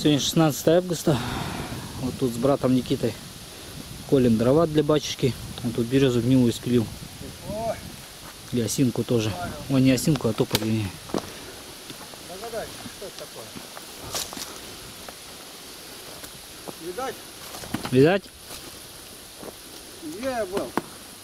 Сегодня 16 августа. Вот тут с братом Никитой колем дрова для батюшки. Он тут березу гнилую спилил. И осинку тоже. Ой, не осинку, а тополь. Догадайся, что это такое? Видать? Видать? Где я был?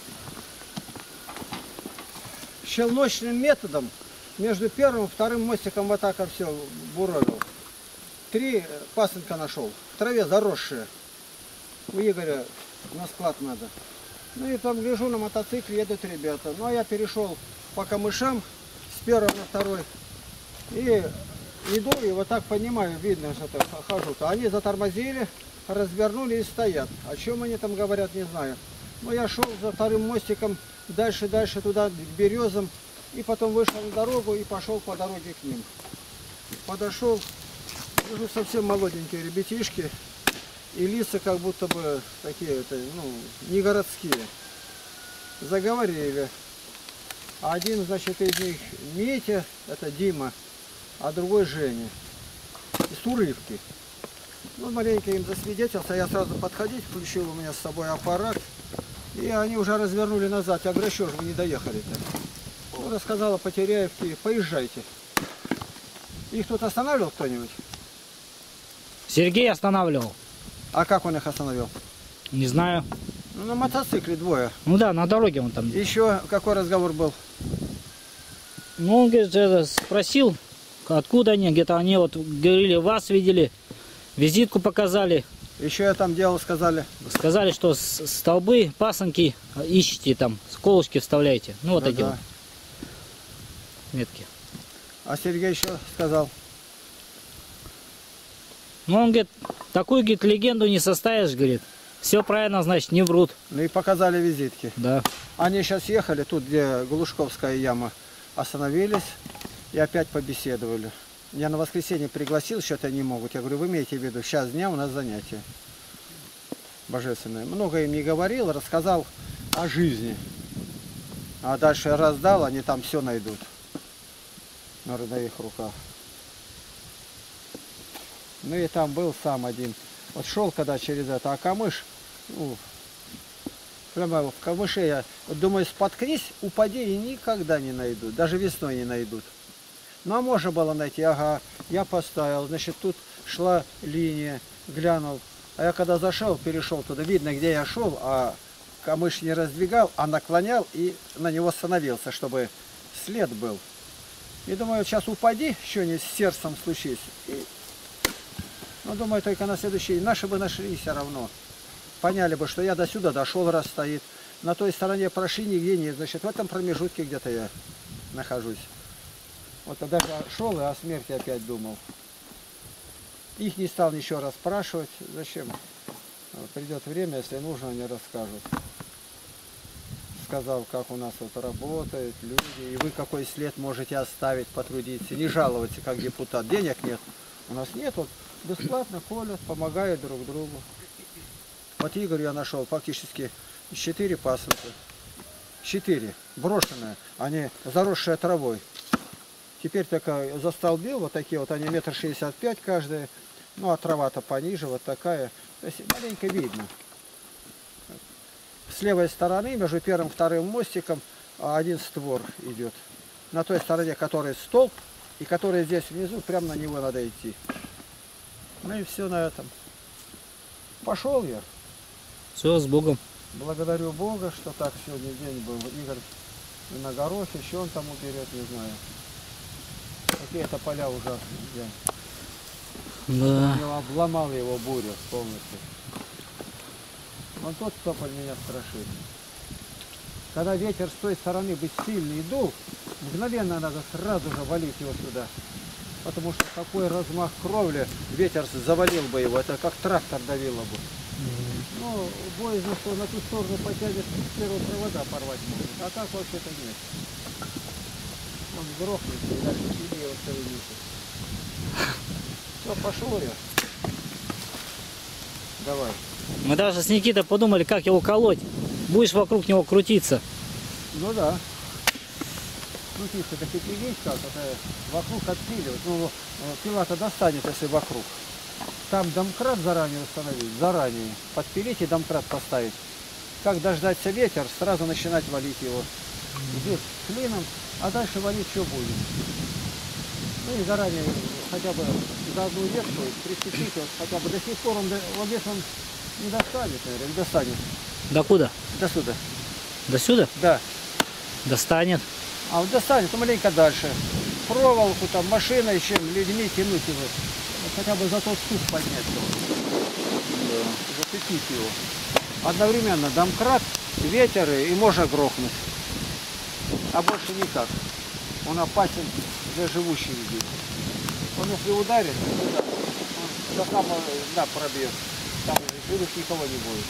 Щелночным методом между первым и вторым мостиком вот так все буровил. 3 пасынка нашел. В траве заросшие. У Игоря на склад надо. Ну и там гляжу, на мотоцикле едут ребята. Ну а я перешел по камышам с первого на второй. И иду, и вот так понимаю, видно, что хожу-то. Они затормозили, развернули и стоят. О чем они там говорят, не знаю. Но я шел за вторым мостиком дальше туда, к березам. И потом вышел на дорогу и пошел по дороге к ним. Подошел, вижу совсем молоденькие ребятишки. И лица как будто бы такие, ну, не городские. Заговорили. Один, значит, из них Митя, это Дима, а другой Женя. Из Урывки. Ну, маленько им засвидетельствовался, я сразу подходить, включил у меня с собой аппарат. И они уже развернули назад. Я говорю, что же вы не доехали-то? Ну, рассказала Потеряевке, поезжайте. Их тут останавливал кто-нибудь? Сергей останавливал. А как он их остановил? Не знаю. Ну, на мотоцикле 2. Ну да, на дороге он там. Еще какой разговор был? Ну, он, говорит, спросил, откуда они. Где-то они вот говорили, вас видели, визитку показали. Еще я там делал, сказали. Сказали, что столбы, пасынки ищите там, колышки вставляете. Ну, вот Да, эти вот метки. А Сергей еще сказал. Ну, он говорит, такую, говорит, легенду не составишь, говорит. Все правильно, значит, не врут. Ну и показали визитки. Да. Они сейчас ехали, тут, где Глушковская яма, остановились и опять побеседовали. Я на воскресенье пригласил, что-то не могут. Я говорю, вы имеете в виду, сейчас дня у нас занятия божественное. Много им не говорил, рассказал о жизни. А дальше раздал, они там все найдут. На их руках. Ну и там был сам один. Вот шел когда через это, а камыш, ну, прямо в камыше я вот думаю, споткнись, упади и никогда не найдут. Даже весной не найдут. Ну а можно было найти, ага, я поставил, значит тут шла линия, глянул. А я когда зашел, перешел туда, видно где я шел, а камыш не раздвигал, а наклонял и на него остановился, чтобы след был. И думаю, сейчас упади, что-нибудь с сердцем случись. И, ну, думаю, только на следующий, наши бы нашли все равно. Поняли бы, что я до сюда дошел, раз стоит. На той стороне прошли, нигде нет. Значит, в этом промежутке где-то я нахожусь. Вот тогда шел и о смерти опять думал. Их не стал ничего расспрашивать. Зачем? Придет время, если нужно, они расскажут. Сказал, как у нас вот работают люди, и вы какой след можете оставить, потрудиться. Не жаловаться, как депутат. Денег нет. У нас нет, вот бесплатно колят, помогают друг другу. Вот Игорь я нашел фактически 4 пасынка. 4 брошенные, они заросшие травой. Теперь только застолбил, вот такие вот, они 1,65 м каждая. Ну а трава-то пониже, вот такая. То есть маленько видно. С левой стороны, между первым и вторым мостиком, один створ идет. На той стороне, который столб, и который здесь внизу, прямо на него надо идти. Ну и все на этом. Пошел я. Все, с Богом. Благодарю Бога, что так сегодня день был. Игорь и на горохе, еще он там уберет, не знаю. Какие-то поля ужасные. Да. Я обломал его бурю полностью. Вон тот тополь меня страшит. Когда ветер с той стороны бы сильный дул, мгновенно надо сразу же валить его сюда. Потому что такой размах кровли, ветер завалил бы его, это как трактор давило бы. Ну, боязно, что на ту сторону потянет, первые провода порвать могут. А так вообще-то нет. Он грохнется и дальше себе его целый месяц. Все, пошел я. Давай. Мы даже с Никитой подумали, как его колоть. Будешь вокруг него крутиться. Ну да. Крутиться, так и есть как, это вокруг отпиливать. Ну, пила-то достанет, если вокруг. Там домкрат заранее установить, заранее. Подпилить и домкрат поставить. Как дождаться ветер, сразу начинать валить его. Здесь клином, а дальше валить что будет. Ну и заранее хотя бы за одну ветку прицепить, вот, хотя бы до сих пор он, вот здесь он не достанет, наверное, или достанет. До куда? До сюда. До сюда? Да. Достанет. А вот достанет, то маленько дальше. Проволоку там, машиной, чем людьми тянуть его. Вот хотя бы за тот сук поднять его. Да. Зацепить его. Одновременно домкрат, ветер и можно грохнуть. А больше никак. Он опасен для живущих здесь. Он если ударит, он до самого дна пробьет. Там живых никого не будет.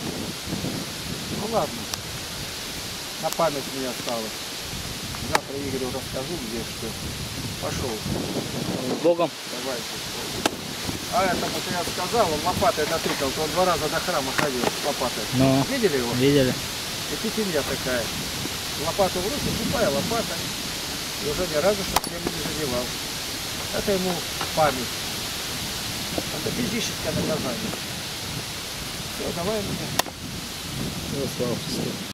Ну ладно. На память мне осталось. Завтра Игорю расскажу, где что. Пошел. С Богом. Давайте. А этому ты я сказал, он лопатой натыкал, то он 2 раза до храма ходил с лопатой. Ну, Видели его? видели. И пятильня такая. Лопату в руки, тупая лопата. И уже ни разу что землю не задевал. Это ему память. Это физическое наказание. Все, давай. Слава Христу.